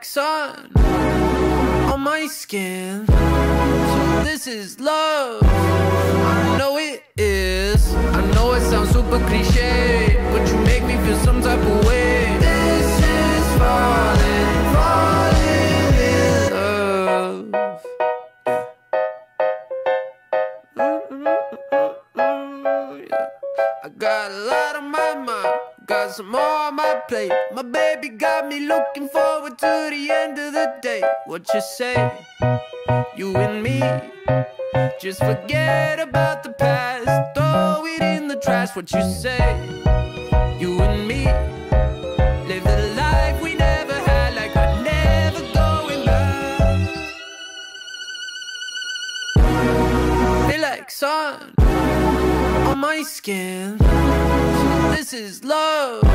like sun on my skin. So this is love. I know it is. I know it sounds super cliche, but you make me feel some type of way. This is falling, falling in love. I got a lot on my mind, got some more on my plate. My baby got me looking forward to the end of the day. What you say? You and me, just forget about the past, throw it in the trash. What you say? You and me, live the life we never had, like we're never going back. Feel like sun on my skin. So this is love.